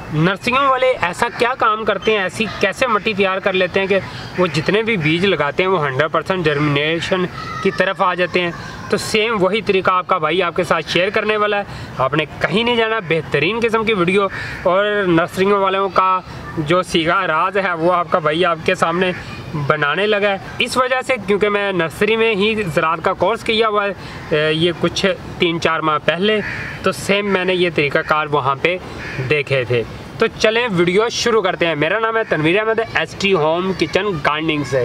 नर्सरियों वाले ऐसा क्या काम करते हैं, ऐसी कैसे मिट्टी तैयार कर लेते हैं कि वो जितने भी बीज लगाते हैं वो 100% जर्मिनेशन की तरफ आ जाते हैं। तो सेम वही तरीका आपका भाई आपके साथ शेयर करने वाला है। आपने कहीं नहीं जाना, बेहतरीन किस्म की वीडियो और नर्सरियों वालों का जो सीधा राज है वो आपका भाई आपके सामने बनाने लगा है। इस वजह से क्योंकि मैं नर्सरी में ही ज़राअत का कोर्स किया हुआ है ये कुछ 3-4 माह पहले, तो सेम मैंने ये तरीक़ाकार वहाँ पे देखे थे। तो चलें वीडियो शुरू करते हैं। मेरा नाम है Tanveer Ahmed, ST home kitchen gardening से।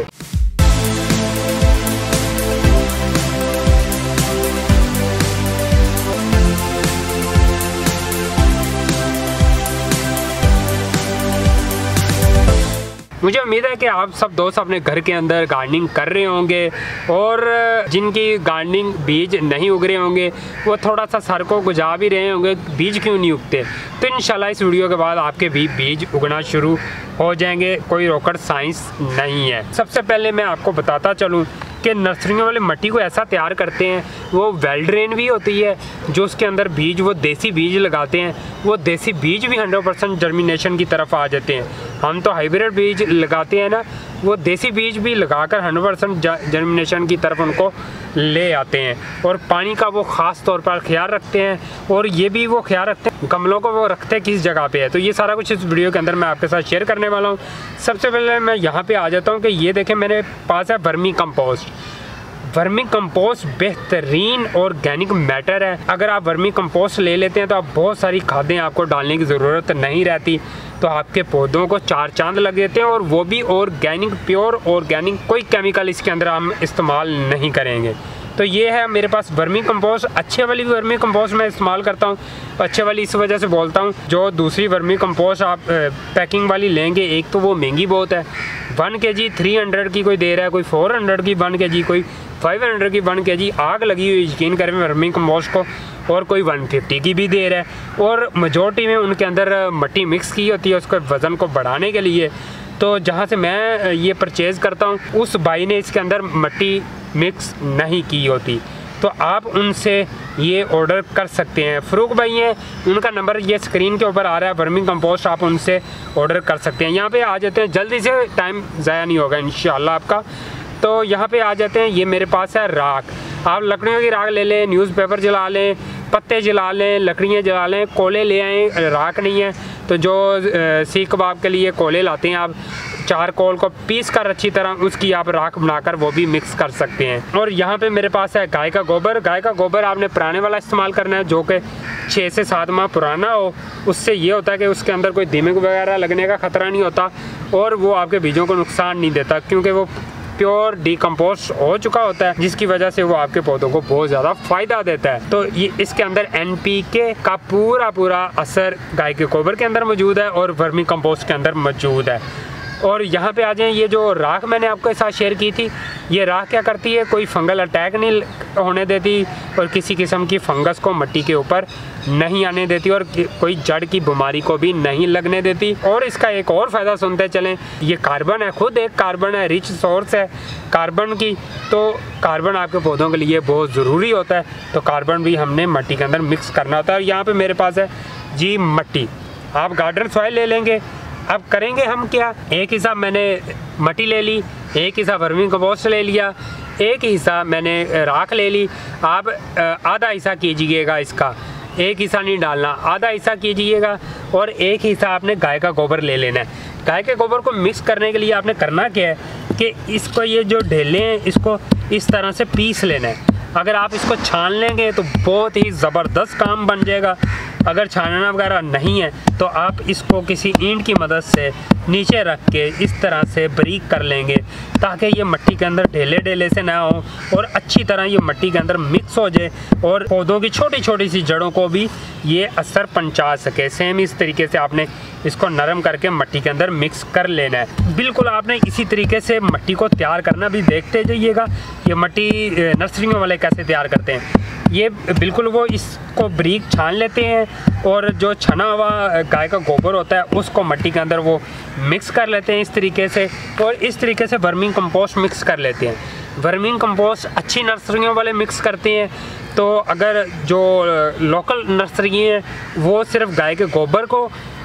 मुझे उम्मीद है कि आप सब दोस्त अपने घर के अंदर गार्डनिंग कर रहे होंगे और जिनकी गार्डनिंग बीज नहीं उग रहे होंगे वो थोड़ा सा सर को गुजा भी रहे होंगे, बीज क्यों नहीं उगते। तो इंशाल्लाह इस वीडियो के बाद आपके भी बीज उगना शुरू हो जाएंगे, कोई रॉकेट साइंस नहीं है। सबसे पहले मैं आपको बताता चलूँ कि नर्सरियों वाले मिट्टी को ऐसा तैयार करते हैं, वो वेल ड्रेन भी होती है, जो उसके अंदर बीज वो देसी बीज लगाते हैं, वो देसी बीज भी 100% जर्मिनेशन की तरफ आ जाते हैं। हम तो हाइब्रिड बीज लगाते हैं ना, वो देसी बीज भी लगाकर 100% जर्मिनेशन की तरफ उनको ले आते हैं। और पानी का वो ख़ास तौर पर ख्याल रखते हैं, और ये भी वो ख्याल रखते हैं गमलों को वो रखते हैं किस जगह पे है। तो ये सारा कुछ इस वीडियो के अंदर मैं आपके साथ शेयर करने वाला हूँ। सबसे पहले मैं यहाँ पे आ जाता हूँ कि ये देखें मेरे पास है वर्मी कंपोस्ट। वर्मी कंपोस्ट बेहतरीन ऑर्गेनिक मैटर है। अगर आप वर्मी कंपोस्ट ले लेते हैं तो आप बहुत सारी खादें आपको डालने की ज़रूरत नहीं रहती, तो आपके पौधों को 4 चांद लग देते हैं, और वो भी ऑर्गेनिक, प्योर ऑर्गेनिक, कोई केमिकल इसके अंदर हम इस्तेमाल नहीं करेंगे। तो ये है मेरे पास वर्मी कंपोस्ट। अच्छे वाली वर्मी कंपोस्ट मैं इस्तेमाल करता हूँ। अच्छे वाली इस वजह से बोलता हूँ, जो दूसरी वर्मी कंपोस्ट आप पैकिंग वाली लेंगे, एक तो वो महंगी बहुत है, 1 kg 300 की कोई दे रहा है, कोई 400 की 1 kg, कोई 500 की 1 kg। आग लगी हुई यकीन करें वर्मी कंपोस्ट को। और कोई 150 की भी दे रहा है, और मेजॉरिटी में उनके अंदर मिट्टी मिक्स की होती है उसके वज़न को बढ़ाने के लिए। तो जहाँ से मैं ये परचेज़ करता हूँ उस भाई ने इसके अंदर मिट्टी मिक्स नहीं की होती, तो आप उनसे ये ऑर्डर कर सकते हैं। फ़रूक भाई हैं, उनका नंबर ये स्क्रीन के ऊपर आ रहा है। वर्मी कंपोस्ट आप उनसे ऑर्डर कर सकते हैं। यहाँ पे आ जाते हैं, जल्दी से, टाइम ज़ाया नहीं होगा इंशाल्लाह आपका। तो यहाँ पे आ जाते हैं। ये मेरे पास है राख। आप लकड़ियों की राख ले लें, न्यूज़पेपर जला लें, पत्ते जला लें, लकड़ियाँ जला लें, कोले ले आएँ। राख नहीं है तो जो सीख कबाब के लिए कोले लाते हैं आप, 4 कोल को पीस कर अच्छी तरह उसकी आप राख बनाकर वो भी मिक्स कर सकते हैं। और यहाँ पे मेरे पास है गाय का गोबर। गाय का गोबर आपने पुराने वाला इस्तेमाल करना है, जो कि 6 से 7 माह पुराना हो। उससे ये होता है कि उसके अंदर कोई दीमक वगैरह लगने का ख़तरा नहीं होता, और वो आपके बीजों को नुकसान नहीं देता, क्योंकि वो प्योर डिकम्पोस्ट हो चुका होता है, जिसकी वजह से वो आपके पौधों को बहुत ज़्यादा फ़ायदा देता है। तो ये इसके अंदर NPK का पूरा असर गाय के गोबर के अंदर मौजूद है और वर्मी कंपोस्ट के अंदर मौजूद है। और यहाँ पे आ जाएं, ये जो राख मैंने आपके साथ शेयर की थी, ये राख क्या करती है, कोई फंगल अटैक नहीं होने देती, और किसी किस्म की फंगस को मिट्टी के ऊपर नहीं आने देती, और कोई जड़ की बीमारी को भी नहीं लगने देती। और इसका एक और फ़ायदा सुनते चलें, ये कार्बन है, खुद एक कार्बन है, रिच सोर्स है कार्बन की। तो कार्बन आपके पौधों के लिए बहुत ज़रूरी होता है, तो कार्बन भी हमने मिट्टी के अंदर मिक्स करना होता है। और यहाँ पर मेरे पास है जी मिट्टी। आप गार्डन सॉइल ले लेंगे। अब करेंगे हम क्या, एक हिस्सा मैंने मिट्टी ले ली, एक हिस्सा वर्मी कंपोस्ट ले लिया, एक हिस्सा मैंने राख ले ली। आप आधा हिस्सा कीजिएगा इसका, एक हिस्सा नहीं डालना, आधा हिस्सा कीजिएगा, और एक हिस्सा आपने गाय का गोबर ले लेना है। गाय के गोबर को मिक्स करने के लिए आपने करना क्या है कि इसको, ये जो ढेले हैं, इसको इस तरह से पीस लेना है। अगर आप इसको छान लेंगे तो बहुत ही ज़बरदस्त काम बन जाएगा। अगर छानना वगैरह नहीं है तो आप इसको किसी ईंट की मदद से नीचे रख के इस तरह से बारीक कर लेंगे, ताकि ये मिट्टी के अंदर ढेले ढेले से ना हो, और अच्छी तरह ये मिट्टी के अंदर मिक्स हो जाए, और पौधों की छोटी छोटी सी जड़ों को भी ये असर पहुंचा सके। सेम इस तरीके से आपने इसको नरम करके मिट्टी के अंदर मिक्स कर लेना है। बिल्कुल आपने इसी तरीके से मिट्टी को तैयार करना भी देखते जाइएगा। ये मिट्टी नर्सरियों वाले कैसे तैयार करते हैं, ये बिल्कुल वो इसको बारीक छान लेते हैं, और जो छना हुआ गाय का गोबर होता है उसको मिट्टी के अंदर वो मिक्स कर लेते हैं इस तरीके से, और इस तरीके से वर्मी कंपोस्ट मिक्स कर लेते हैं। वर्मी कंपोस्ट अच्छी नर्सरियों वाले मिक्स करते हैं। तो अगर जो लोकल नर्सरी हैं वो सिर्फ गाय के गोबर को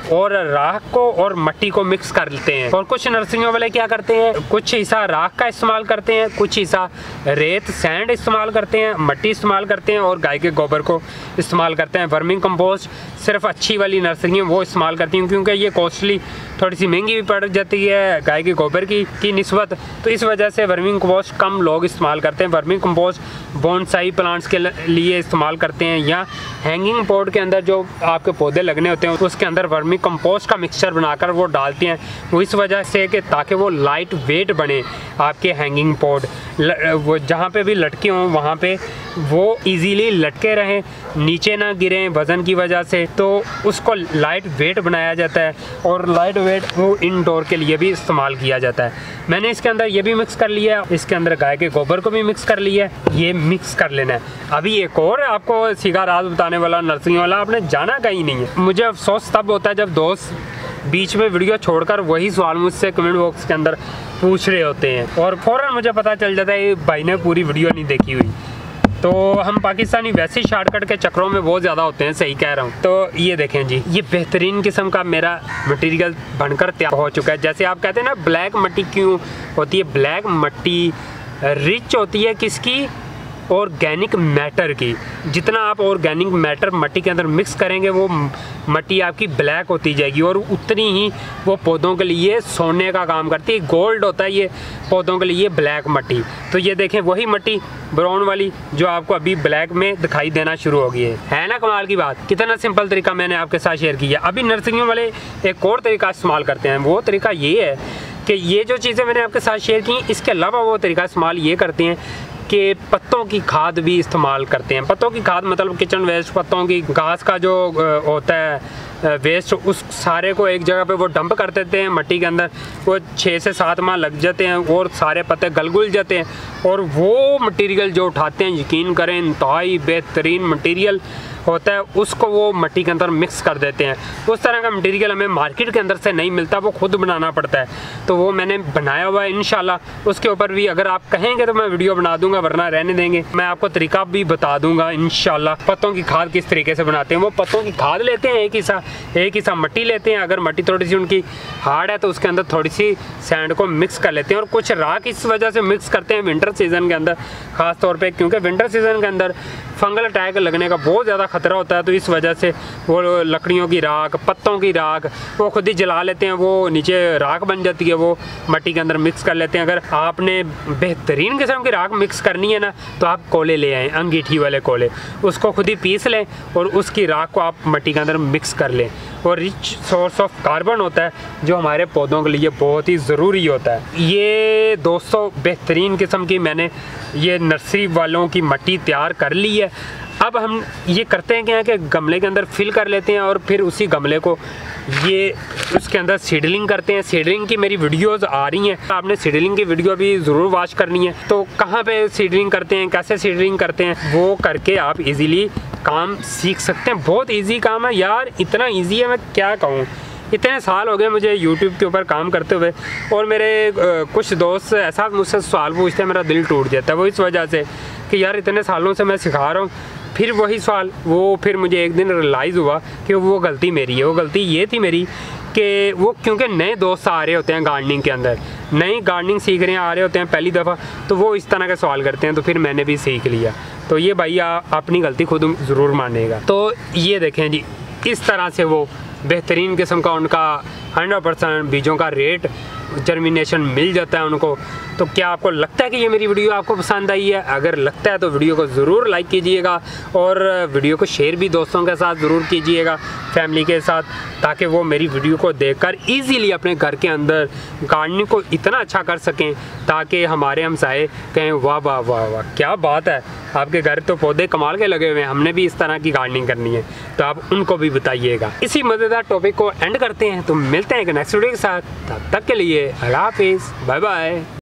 और राख को और मिट्टी को मिक्स कर लेते हैं। और कुछ नर्सरियों वाले क्या करते हैं, कुछ हिस्सा राख का इस्तेमाल करते हैं, कुछ हिस्सा रेत सैंड इस्तेमाल करते हैं, मिट्टी इस्तेमाल करते हैं और गाय के गोबर को इस्तेमाल करते हैं। वर्मिंग कंपोस्ट सिर्फ अच्छी वाली नर्सरियाँ वो इस्तेमाल करती हैं, क्योंकि ये कॉस्टली थोड़ी सी महंगी भी पड़ जाती है गाय के गोबर की निस्बत, तो इस वजह से वर्मिंग कंपोस्ट कम लोग इस्तेमाल करते हैं। वर्मिंग कंपोस्ट बोनसाई प्लांट्स के लिए इस्तेमाल करते हैं, या हैंगिंग पॉट के अंदर जो आपके पौधे लगने होते हैं उसके अंदर वर्मिंग कंपोस्ट का मिक्सचर बनाकर वो डालते हैं, वो इस वजह से कि ताकि वो लाइट वेट बने आपके हैंगिंग पॉट, वो जहाँ पे भी लटके हों वहाँ पे वो इजीली लटके रहें, नीचे ना गिरें वज़न की वजह से, तो उसको लाइट वेट बनाया जाता है। और लाइट वेट वो इंडोर के लिए भी इस्तेमाल किया जाता है। मैंने इसके अंदर ये भी मिक्स कर लिया है, इसके अंदर गाय के गोबर को भी मिक्स कर लिया है, ये मिक्स कर लेना है। अभी एक और आपको सीधा राज बताने वाला नर्सरी वाला, आपने जाना कहीं नहीं है। मुझे अफसोस तब होता है जब दोस्त बीच में वीडियो छोड़कर वही सवाल मुझसे कमेंट बॉक्स के अंदर पूछ रहे होते हैं और फ़ौरन मुझे पता चल जाता है ये भाई ने पूरी वीडियो नहीं देखी हुई। तो हम पाकिस्तानी वैसे ही शॉर्टकट के चक्रों में बहुत ज़्यादा होते हैं, सही कह रहा हूँ। तो ये देखें जी, ये बेहतरीन किस्म का मेरा मटेरियल बनकर तैयार हो चुका है। जैसे आप कहते हैं ना ब्लैक मिट्टी क्यों होती है, ब्लैक मिट्टी रिच होती है किसकी, ऑर्गेनिक मैटर की। जितना आप ऑर्गेनिक मैटर मिट्टी के अंदर मिक्स करेंगे वो मिट्टी आपकी ब्लैक होती जाएगी और उतनी ही वो पौधों के लिए सोने का काम करती है। गोल्ड होता है ये पौधों के लिए ब्लैक मिट्टी। तो ये देखें वही मिट्टी ब्राउन वाली जो आपको अभी ब्लैक में दिखाई देना शुरू हो गई है ना। कमाल की बात, कितना सिंपल तरीका मैंने आपके साथ शेयर किया। अभी नर्सरियों वाले एक और तरीका इस्तेमाल करते हैं, वो तरीका ये है कि ये जो चीज़ें मैंने आपके साथ शेयर की इसके अलावा वो तरीका इस्तेमाल ये करते हैं कि पत्तों की खाद भी इस्तेमाल करते हैं। पत्तों की खाद मतलब किचन वेस्ट, पत्तों की घास का जो होता है वेस्ट, उस सारे को एक जगह पे वो डंप कर देते हैं मिट्टी के अंदर। वो 6 से 7 माह लग जाते हैं और सारे पत्ते गल जाते हैं और वो मटेरियल जो उठाते हैं, यकीन करें इंतहाई बेहतरीन मटेरियल होता है, उसको वो मिट्टी के अंदर मिक्स कर देते हैं। उस तरह का मटेरियल हमें मार्केट के अंदर से नहीं मिलता, वो खुद बनाना पड़ता है। तो वो मैंने बनाया हुआ है इंशाल्लाह। उसके ऊपर भी अगर आप कहेंगे तो मैं वीडियो बना दूंगा, वरना रहने देंगे। मैं आपको तरीका भी बता दूंगा इंशाल्लाह। पत्तों की खाद किस तरीके से बनाते हैं, वो पत्तों की खाद लेते हैं, एक हिस्सा मिट्टी लेते हैं। अगर मिट्टी थोड़ी सी उनकी हार्ड है तो उसके अंदर थोड़ी सी सैंड को मिक्स कर लेते हैं और कुछ राख इस वजह से मिक्स करते हैं विंटर सीजन के अंदर ख़ास तौर पे, क्योंकि विंटर सीजन के अंदर फंगल अटैक लगने का बहुत ज़्यादा खतरा होता है। तो इस वजह से वो लकड़ियों की राख, पत्तों की राख वो खुद ही जला लेते हैं, वो नीचे राख बन जाती है, वो मिट्टी के अंदर मिक्स कर लेते हैं। अगर आपने बेहतरीन किस्म की राख मिक्स करनी है ना तो आप कोले ले आएँ, अंगीठी वाले कोले, उसको खुद ही पीस लें और उसकी राख को आप मिट्टी के अंदर मिक्स कर लें। और रिच सोर्स ऑफ कार्बन होता है जो हमारे पौधों के लिए बहुत ही ज़रूरी होता है। ये दोस्तों बेहतरीन किस्म की मैंने ये नर्सरी वालों की मिट्टी तैयार कर ली है। अब हम ये करते हैं क्या कि गमले के अंदर फिल कर लेते हैं और फिर उसी गमले को ये उसके अंदर सीडलिंग करते हैं। सीडलिंग की मेरी वीडियोस आ रही हैं, आपने सीडलिंग की वीडियो भी ज़रूर वॉच करनी है। तो कहाँ पे सीडलिंग करते हैं, कैसे सीडलिंग करते हैं, वो करके आप इजीली काम सीख सकते हैं। बहुत इजी काम है यार, इतना इजी है मैं क्या कहूँ। इतने साल हो गए मुझे YouTube के ऊपर काम करते हुए और मेरे कुछ दोस्त ऐसा मुझसे सवाल पूछते हैं, मेरा दिल टूट जाता है। वो इस वजह से कि यार इतने सालों से मैं सिखा रहा हूँ, फिर वही सवाल। वो फिर मुझे एक दिन रियलाइज़ हुआ कि वो गलती मेरी है। वो गलती ये थी मेरी कि वो क्योंकि नए दोस्त आ रहे होते हैं गार्डनिंग के अंदर, नई गार्डनिंग सीख रहे हैं, आ रहे होते हैं पहली दफ़ा, तो वो इस तरह के सवाल करते हैं। तो फिर मैंने भी सीख लिया। तो ये भैया अपनी गलती खुद ज़रूर मानेगा। तो ये देखें जी, इस तरह से वो बेहतरीन किस्म का उनका 100% बीजों का रेट जर्मिनेशन मिल जाता है उनको। तो क्या आपको लगता है कि ये मेरी वीडियो आपको पसंद आई है? अगर लगता है तो वीडियो को ज़रूर लाइक कीजिएगा और वीडियो को शेयर भी दोस्तों के साथ ज़रूर कीजिएगा, फैमिली के साथ, ताकि वो मेरी वीडियो को देखकर इजीली अपने घर के अंदर गार्डनिंग को इतना अच्छा कर सकें ताकि हमारे हमसाए कहें वाह वाह वाह वाह क्या बात है, आपके घर तो पौधे कमाल के लगे हुए हैं, हमने भी इस तरह की गार्डनिंग करनी है। तो आप उनको भी बताइएगा। इसी मज़ेदार टॉपिक को एंड करते हैं, तो मिलते हैं एक नेक्स्ट वीडियो के साथ। तब तक के लिए अल्लाह हाफिज़, बाय बाय।